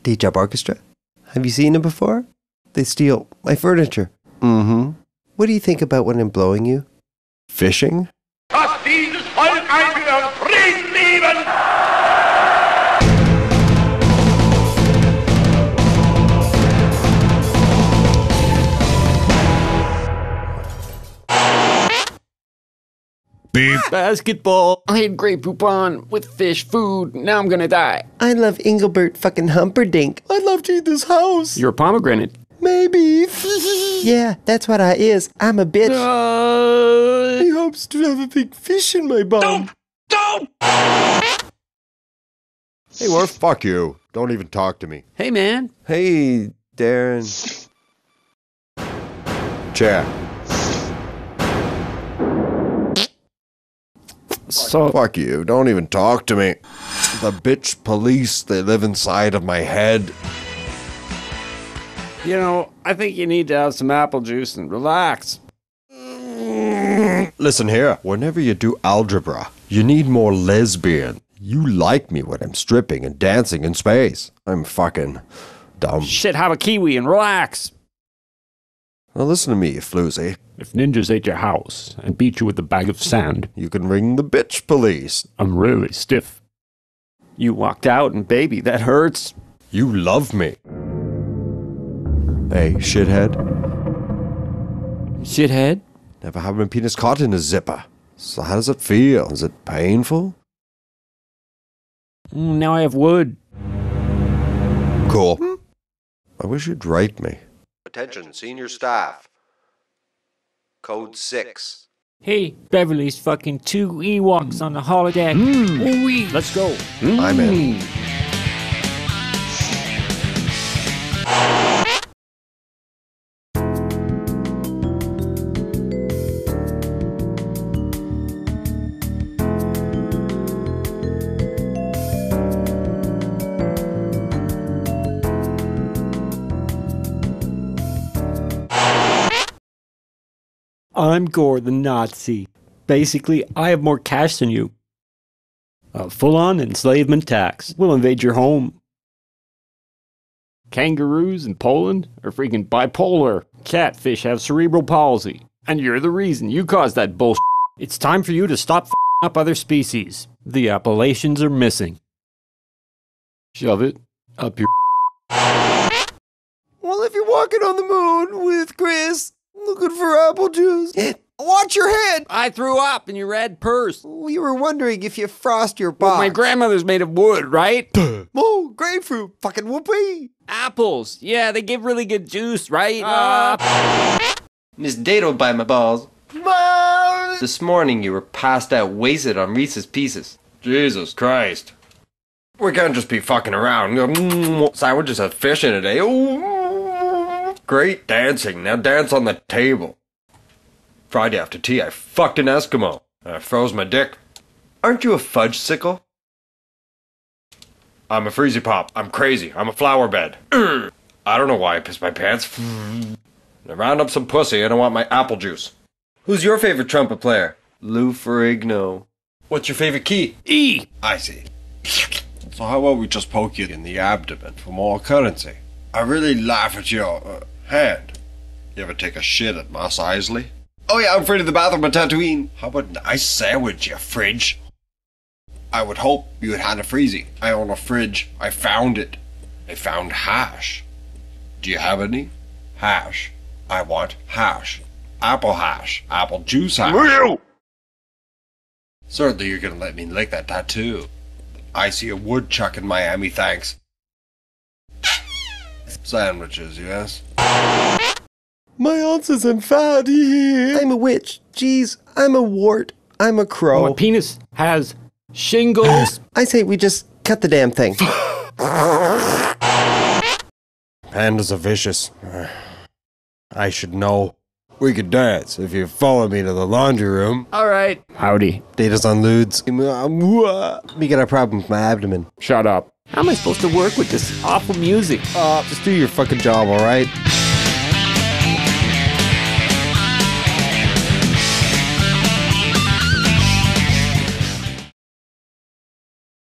DJO Orchestra? Have you seen them before? They steal my furniture. Mm-hmm. What do you think about when I'm blowing you? Fishing? Dass dieses Volk einhören, Frieden lieben! Beep. Basketball. I had Grey Poupon with fish food. Now I'm gonna die. I love Engelbert fucking Humperdinck. I'd love to eat this house. You're a pomegranate. Maybe. Yeah, that's what I is. I'm a bitch. He hopes to have a big fish in my bum. Don't! Hey, Worf, fuck you. Don't even talk to me. Hey, man. Hey, Darren. Chair. So, Fuck you. Don't even talk to me. The bitch police, they live inside of my head. you know, I think you need to have some apple juice and relax. Listen here. Whenever you do algebra, you need more lesbian. You like me when I'm stripping and dancing in space. I'm fucking dumb. Shit, have a kiwi and relax. Now listen to me, you floozy. If ninjas ate your house and beat you with a bag of sand, You can ring the bitch police. I'm really stiff. You walked out and baby, that hurts. You love me. Hey, shithead. Shithead? Never had my penis caught in a zipper. So how does it feel? Is it painful? Now I have wood. Cool. I wish you'd write me. Attention, senior staff. Code 6. Hey, Beverly's fucking 2 Ewoks on the holodeck. Ooh-wee. Let's go. I'm in. I'm Gore the Nazi. Basically, I have more cash than you. Full-on enslavement tax. We'll invade your home. Kangaroos in Poland are freaking bipolar. Catfish have cerebral palsy. And you're the reason. You caused that bullshit. It's time for you to stop f***ing up other species. The Appalachians are missing. Shove it up your Well, if you're walking on the moon with Chris, looking for apple juice, watch your head. I threw up in your red purse. We were wondering if you frost your Well, box. my grandmother's made of wood, right? Oh, grapefruit, fucking whoopee. Apples. Yeah, they give really good juice, right? Miss Dado'd by my balls. Mom! This morning you were passed out wasted on Reese's Pieces. Jesus Christ. We can't just be fucking around. Sandwiches have fish in it, eh? Ooh. Great dancing. Now dance on the table. Friday after tea, I fucked an Eskimo. I froze my dick. Aren't you a fudge sickle? I'm a freezy pop. I'm crazy. I'm a flower bed. I don't know why I pissed my pants. I round up some pussy and I want my apple juice. Who's your favorite trumpet player? Lou Ferrigno. What's your favorite key? E. I see. So how about we just poke you in the abdomen for more currency? I really laugh at your hand. You ever take a shit at Mos Eisley? Oh yeah, I'm afraid of the bathroom at Tatooine. How about a nice sandwich, you fridge? I would hope you had had a freezy. I own a fridge. I found it. I found hash. Do you have any? Hash. I want hash. Apple hash. Apple juice hash. Certainly you're gonna let me lick that tattoo. I see a woodchuck in Miami, thanks. Sandwiches, yes? My aunt says I'm fat. I'm a witch. Jeez, I'm a wart. I'm a crow. My penis has shingles. I say we just cut the damn thing. Pandas are vicious. I should know. We could dance if you follow me to the laundry room. All right. Howdy. Date us on lewds. We got a problem with my abdomen. Shut up. How am I supposed to work with this awful music? Just do your fucking job, alright?